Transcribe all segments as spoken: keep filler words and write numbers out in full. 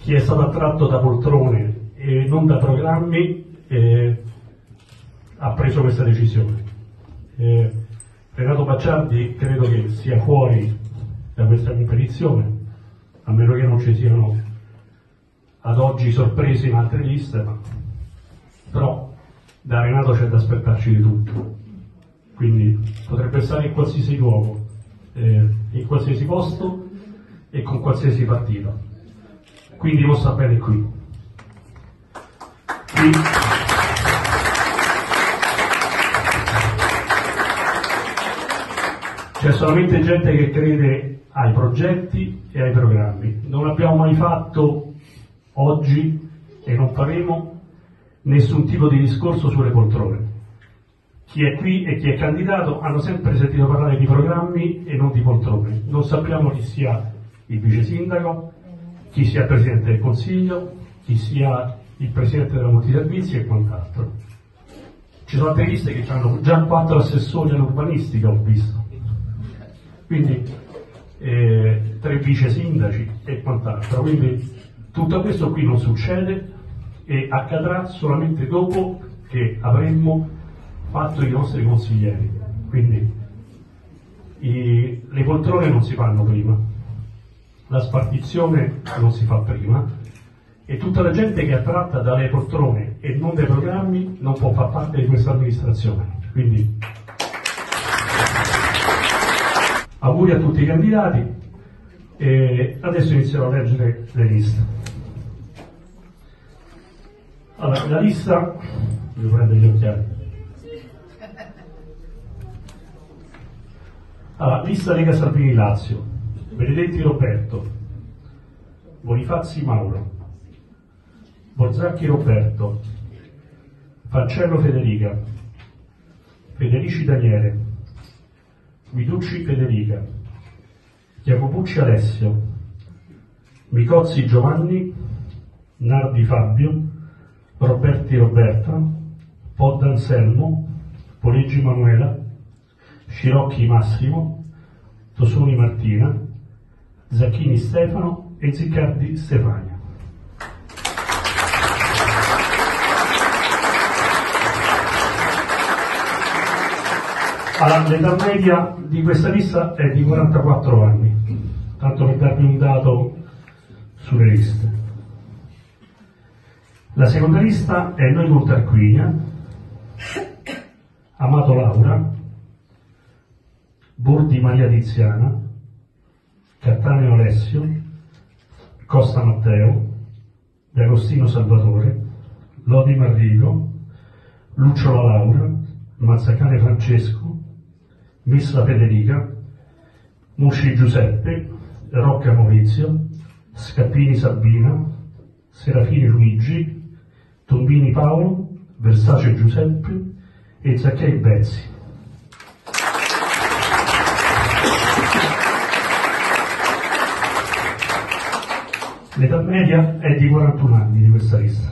chi è stato attratto da poltrone e non da programmi eh, ha preso questa decisione. Eh, Renato Bacciardi credo che sia fuori da questa competizione, a meno che non ci siano ad oggi sorprese in altre liste, ma però da Renato c'è da aspettarci di tutto, quindi potrebbe stare in qualsiasi luogo, eh, in qualsiasi posto e con qualsiasi partita, quindi non sta bene qui. qui c'è solamente gente che crede ai progetti e ai programmi. Non abbiamo mai fatto oggi e non faremo nessun tipo di discorso sulle poltrone. Chi è qui e chi è candidato hanno sempre sentito parlare di programmi e non di poltrone. Non sappiamo chi sia il vice sindaco, chi sia il presidente del consiglio, chi sia il presidente della multiservizi e quant'altro. Ci sono altre liste che hanno già quattro assessori all'urbanistica, ho visto. Quindi eh, tre vice sindaci e quant'altro. Quindi tutto questo qui non succede e accadrà solamente dopo che avremmo fatto i nostri consiglieri. Quindi i, le poltrone non si fanno prima, la spartizione non si fa prima e tutta la gente che è attratta dalle poltrone e non dai programmi non può far parte di questa amministrazione. Quindi auguri a tutti i candidati e adesso inizierò a leggere le liste. Allora, la lista, devo prendere gli occhiali. Allora, lista Lega Salvini Lazio: Benedetti Roberto, Bonifazzi Mauro, Borzacchi Roberto, Fancello Federica, Federici Daniele, Guiducci Federica, Jacopucci Alessio, Micozzi Giovanni, Nardi Fabio, Roberti Roberta, Podda Anselmo, Poleggi Manuela, Scirocchi Massimo, Tosoni Martina, Zacchini Stefano e Ziccardi Stefania. Allora, l'età media di questa lista è di quarantaquattro anni, tanto per darvi un dato sulle liste. La seconda lista è Noi con Tarquinia, Amato Laura, Bordi Maria Tiziana, Cattaneo Alessio, Costa Matteo, De Agostino Salvatore, Lodi Marrigo, Lucciola Laura, Mazzacane Francesco, Missa Federica, Musci Giuseppe, Rocca Maurizio, Scappini Sabina, Serafini Luigi, Tombini Paolo, Versace Giuseppe e Zacchei Bezzi. L'età media è di quarantuno anni di questa lista.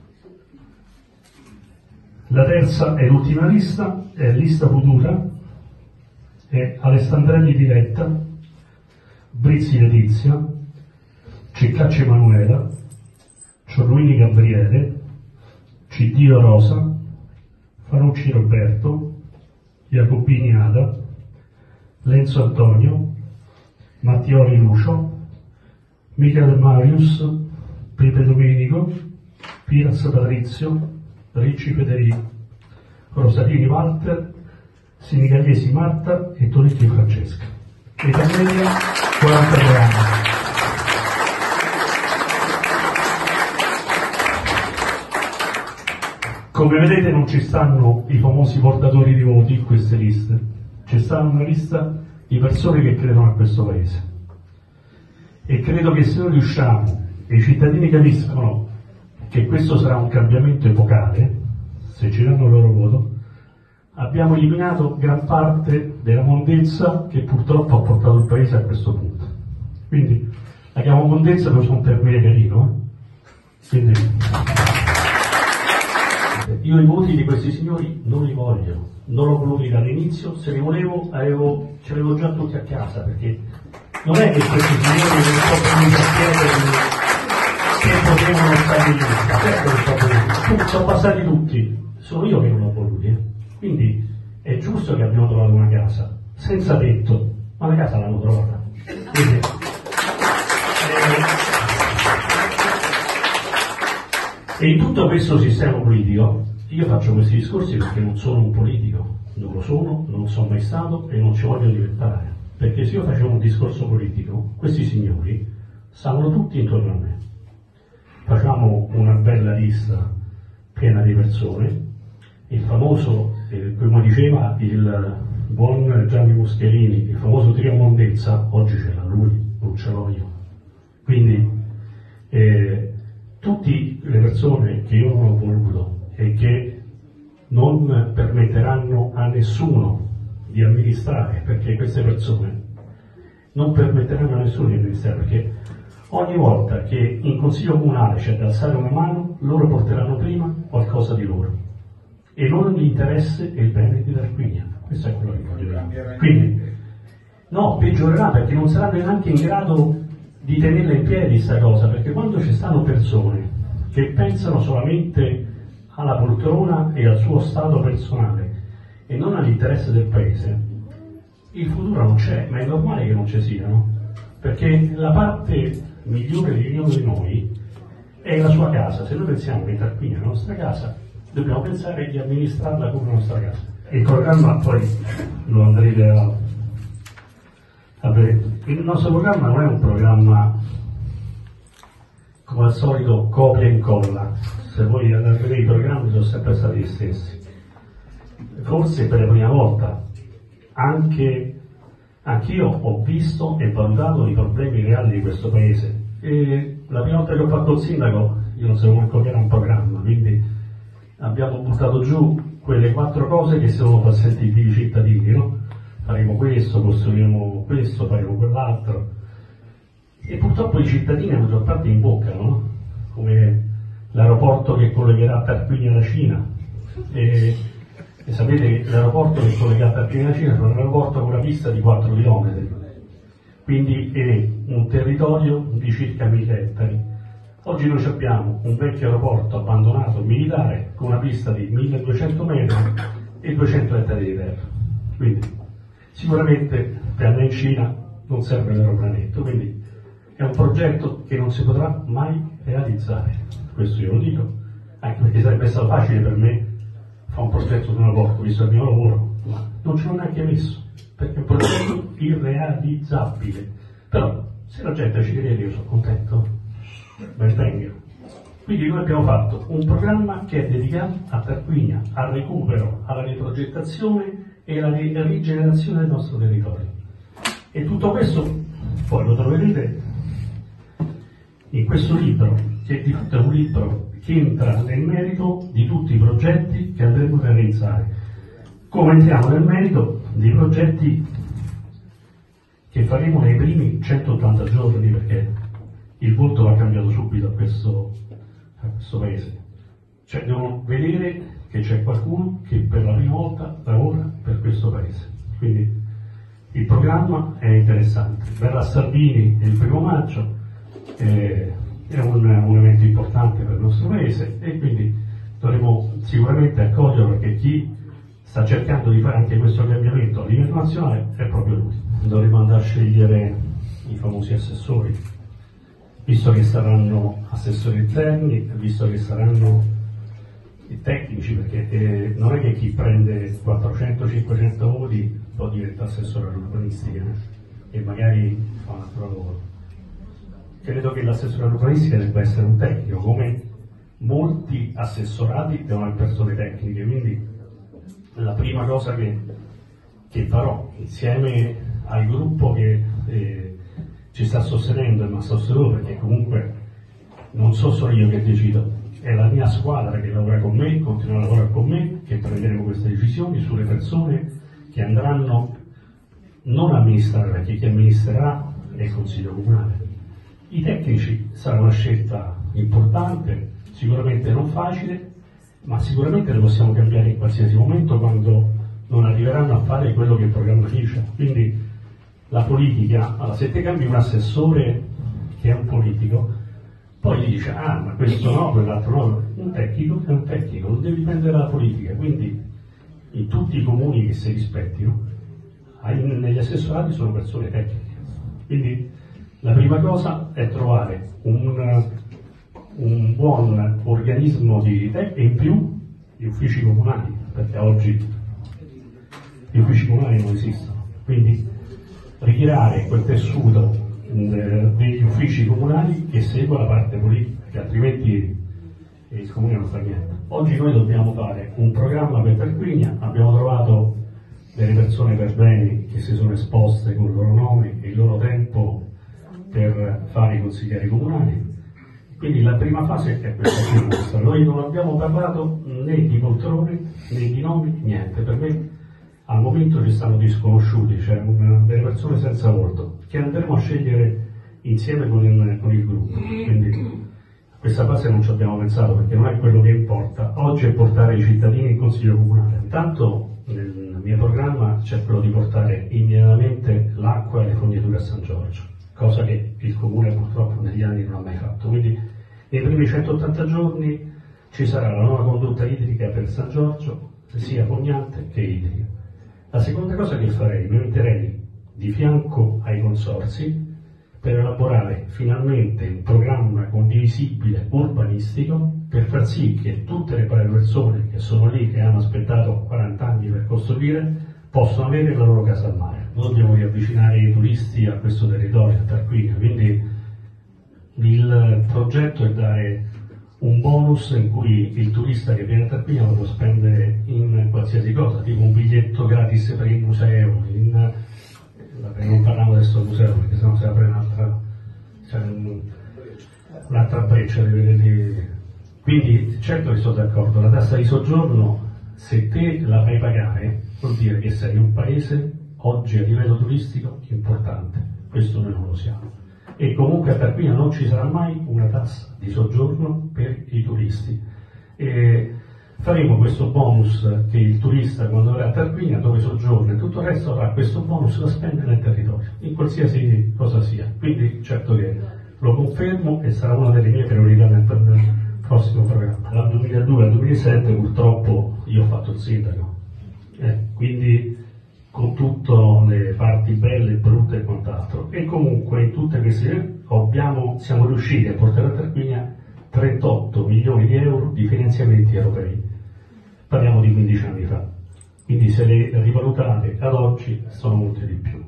La terza è l'ultima lista, è lista futura, è Alessandrelli Diletta, Brizzi Letizia, Ceccacci Emanuela, Ciorluini Gabriele, Ciddio Rosa, Fanucci Roberto, Jacobini Ada, Lenzo Antonio, Mattioli Lucio, Michele Marius, Pepe Domenico, Piras Patrizio, Ricci Federico, Rosalini Walter, Sinigalesi Marta e Tonetti Francesca. Età media quarantadue anni. Come vedete non ci stanno i famosi portatori di voti in queste liste, ci sta una lista di persone che credono a questo paese. E credo che se noi riusciamo e i cittadini capiscono che questo sarà un cambiamento epocale, se ci danno il loro voto, abbiamo eliminato gran parte della mondezza che purtroppo ha portato il paese a questo punto. Quindi la chiamo mondezza perché sono un termine carino. Eh? Quindi io i voti di questi signori non li voglio, non l'ho voluti dall'inizio, se li volevo avevo, ce li avevo già tutti a casa, perché non è che questi signori non possono chiedere che potevano stare lì, certo che sono voluti, sono passati tutti, sono io che non l'ho voluti, eh. Quindi è giusto che abbiamo trovato una casa, senza tetto, ma la casa l'hanno trovata. Quindi, eh, e in tutto questo sistema politico, io faccio questi discorsi perché non sono un politico, non lo sono, non sono mai stato e non ci voglio diventare, perché se io facevo un discorso politico, questi signori stavano tutti intorno a me. Facciamo una bella lista piena di persone, il famoso, eh, come diceva il buon Gianni Moscherini, il famoso trio Mondezza, oggi ce l'ha lui, non ce l'ho io. Quindi eh, tutte le persone che io non ho voluto e che non permetteranno a nessuno di amministrare, perché queste persone non permetteranno a nessuno di amministrare, perché ogni volta che in consiglio comunale c'è da alzare una mano, loro porteranno prima qualcosa di loro e non gli interessa il bene di Tarquinia. Questo è quello che voglio dire. Quindi no, peggiorerà, perché non saranno neanche in grado di tenerla in piedi questa cosa, perché quando ci stanno persone che pensano solamente alla poltrona e al suo stato personale e non all'interesse del paese, il futuro non c'è, ma è normale che non ci sia, no? Perché la parte migliore di ognuno di noi è la sua casa. Se noi pensiamo che Tarquinia è la nostra casa, dobbiamo pensare di amministrarla come la nostra casa. Il programma poi lo andrete a, a vedere. Il nostro programma non è un programma come al solito copia e incolla. Se voi andate a vedere i programmi sono sempre stati gli stessi. Forse per la prima volta anche anch'io ho visto e valutato i problemi reali di questo paese. E la prima volta che ho fatto il sindaco io non sapevo manco che era un programma, quindi abbiamo buttato giù quelle quattro cose che si devono far sentire i cittadini, no? Faremo questo, costruiremo questo, faremo quell'altro. E purtroppo i cittadini la maggior parte imboccano, no? Come l'aeroporto che collegherà Tarquinia alla Cina. E, e sapete che l'aeroporto che collega Tarquinia alla Cina è un aeroporto con una pista di quattro chilometri, quindi è un territorio di circa mille ettari. Oggi noi abbiamo un vecchio aeroporto abbandonato militare con una pista di milleduecento metri e duecento ettari di terra. Quindi sicuramente per andare in Cina non serve l'aeroplanetto, quindi è un progetto che non si potrà mai realizzare. Questo io lo dico, anche perché sarebbe stato facile per me fare un progetto di un aeroporto, visto il mio lavoro, ma non ce l'ho neanche messo, perché è un progetto irrealizzabile. Però se la gente ci crede io sono contento. Ben venga. Quindi noi abbiamo fatto un programma che è dedicato a Tarquinia, al recupero, alla riprogettazione e alla rigenerazione del nostro territorio. E tutto questo poi lo troverete in questo libro, che di fatto è un libro che entra nel merito di tutti i progetti che andremo a realizzare. Come entriamo nel merito di progetti che faremo nei primi centottanta giorni, perché il volto va cambiato subito a questo, a questo paese. Cioè devono vedere che c'è qualcuno che per la prima volta lavora per questo paese. Quindi il programma è interessante. Verrà Salvini il primo maggio, eh, è un, un evento importante per il nostro paese e quindi dovremo sicuramente accoglierlo, perché chi sta cercando di fare anche questo cambiamento a livello nazionale è proprio lui. Dovremo andare a scegliere i famosi assessori, visto che saranno assessori interni, visto che saranno i tecnici, perché eh, non è che chi prende quattrocento cinquecento voti può diventare assessore all'urbanistica eh, e magari fa un altro lavoro. Credo che l'assessore all'urbanistica debba essere un tecnico, come molti assessorati devono essere persone tecniche, quindi la prima cosa che, che farò insieme al gruppo che eh, ci sta sostenendo e mi ha sostenuto, perché comunque non so solo io che decido, è la mia squadra che lavora con me, continua a lavorare con me, che prenderemo queste decisioni sulle persone che andranno non a amministrare, perché chi amministrerà è il Consiglio Comunale. I tecnici sarà una scelta importante, sicuramente non facile, ma sicuramente le possiamo cambiare in qualsiasi momento quando non arriveranno a fare quello che il programma dice. Quindi la politica, allora, se te cambi un assessore che è un politico, Poi gli dice, ah, ma questo no, quell'altro no. Un tecnico è un tecnico, non devi prendere la politica. Quindi in tutti i comuni che si rispettino, negli assessorati sono persone tecniche. Quindi la prima cosa è trovare un, un buon organismo di tecnica e in più gli uffici comunali, perché oggi gli uffici comunali non esistono. Quindi ricreare quel tessuto degli uffici comunali che segua la parte politica, che altrimenti il comune non fa niente. Oggi noi dobbiamo fare un programma per Tarquinia, abbiamo trovato delle persone per bene che si sono esposte con il loro nome e il loro tempo per fare i consiglieri comunali, quindi la prima fase è questa. Noi non abbiamo parlato né di poltrone né di nomi, niente. Per me al momento ci stanno disconosciuti, cioè una, delle persone senza volto che andremo a scegliere insieme con il, con il gruppo. Quindi a questa fase non ci abbiamo pensato, perché non è quello che importa. Oggi è portare i cittadini in consiglio comunale. Intanto nel mio programma c'è quello di portare immediatamente l'acqua e le forniture a San Giorgio, cosa che il comune purtroppo negli anni non ha mai fatto. Quindi nei primi centottanta giorni ci sarà la nuova condotta idrica per San Giorgio, sia fognante che idrica. La seconda cosa che farei, mi metterei di fianco ai consorzi per elaborare finalmente un programma condivisibile urbanistico per far sì che tutte le persone che sono lì, che hanno aspettato quaranta anni per costruire, possano avere la loro casa al mare. Noi dobbiamo riavvicinare i turisti a questo territorio, a Tarquinia, quindi il progetto è dare un bonus in cui il turista che viene a Tarquinia lo può spendere in qualsiasi cosa, tipo un biglietto gratis per il museo, in, non parliamo adesso del museo perché sennò si apre un'altra, cioè, un'altra breccia di vedere. Quindi certo che sono d'accordo, la tassa di soggiorno, se te la fai pagare, vuol dire che sei un paese oggi a livello turistico importante, questo noi non lo siamo. E comunque a Tarquinia non ci sarà mai una tassa di soggiorno per i turisti. E faremo questo bonus che il turista quando verrà a Tarquinia, dove soggiorna e tutto il resto, avrà questo bonus da spendere nel territorio, in qualsiasi cosa sia. Quindi certo che lo confermo e sarà una delle mie priorità nel, nel prossimo programma. Dal duemiladue al duemilasette purtroppo io ho fatto il sindaco, eh, quindi con tutte le parti belle, brutte e quant'altro. E comunque in tutte queste abbiamo, siamo riusciti a portare a Tarquinia trentotto milioni di euro di finanziamenti europei. Parliamo di quindici anni fa. Quindi se le rivalutate ad oggi sono molte di più.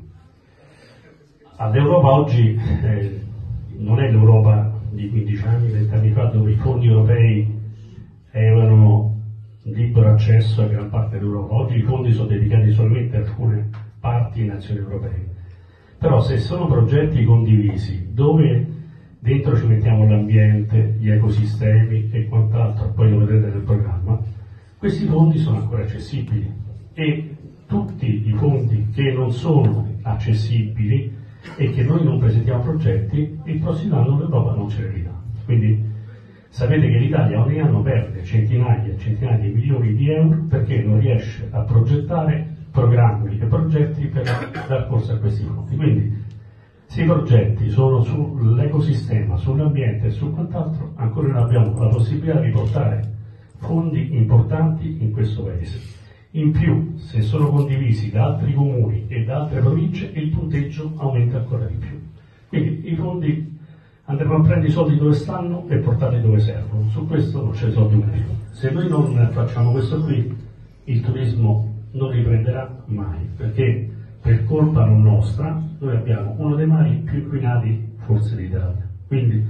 All'Europa oggi eh, non è l'Europa di quindici anni, venti anni fa, dove i fondi europei avevano libero accesso a gran parte d'Europa. Oggi i fondi sono dedicati solamente a alcune parti e nazioni europee. Però se sono progetti condivisi, dove dentro ci mettiamo l'ambiente, gli ecosistemi e quant'altro, poi lo vedrete nel programma, questi fondi sono ancora accessibili. E tutti i fondi che non sono accessibili e che noi non presentiamo progetti, il prossimo anno l'Europa non ce li dà. Quindi sapete che l'Italia ogni anno perde centinaia e centinaia di milioni di euro perché non riesce a progettare programmi e progetti per dar corso a questi fondi. Quindi se i progetti sono sull'ecosistema, sull'ambiente e su quant'altro, ancora non abbiamo la possibilità di portare fondi importanti in questo paese. In più, se sono condivisi da altri comuni e da altre province, il punteggio aumenta ancora di più. Quindi i fondi andremo a prendere i soldi dove stanno e portarli dove servono. Su questo non c'è soldi in più. Se noi non facciamo questo qui, il turismo non riprenderà mai, perché per colpa non nostra noi abbiamo uno dei mari più inquinati forse d'Italia. Quindi,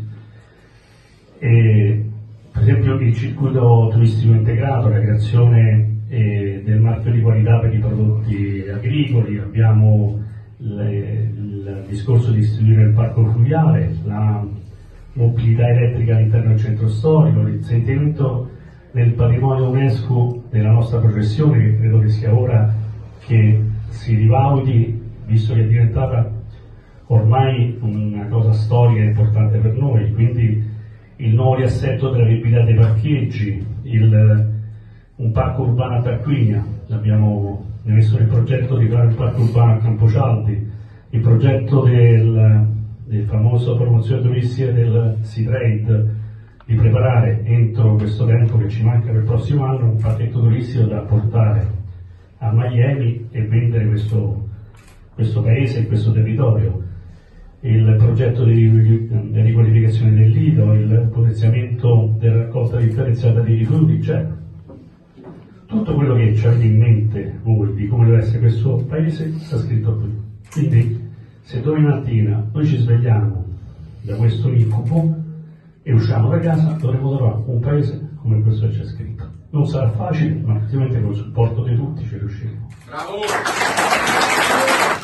eh, per esempio, il circuito turistico integrato, la creazione eh, del marchio di qualità per i prodotti agricoli, abbiamo le, il discorso di istituire il parco fluviale, la mobilità elettrica all'interno del centro storico, l'inserimento nel patrimonio UNESCO della nostra processione, che credo che sia ora che si rivaluti, visto che è diventata ormai una cosa storica importante per noi. Quindi il nuovo riassetto della viabilità dei parcheggi, il, un parco urbano a Tarquinia, abbiamo messo nel progetto di fare un parco urbano a Campocialdi, il progetto del, del famoso promozione turistica del Sea Trade, di preparare entro questo tempo che ci manca per il prossimo anno un pacchetto turistico da portare a Miami e vendere questo, questo paese e questo territorio. Il progetto di riqualificazione del lido, il potenziamento della raccolta differenziata di rifiuti, cioè tutto quello che ci avete in mente voi di come deve essere questo paese sta scritto qui. Quindi se domani mattina noi ci svegliamo da questo incubo e usciamo da casa, dovremo trovare un paese come questo che c'è scritto. Non sarà facile, ma effettivamente con il supporto di tutti ci riusciremo. Bravo!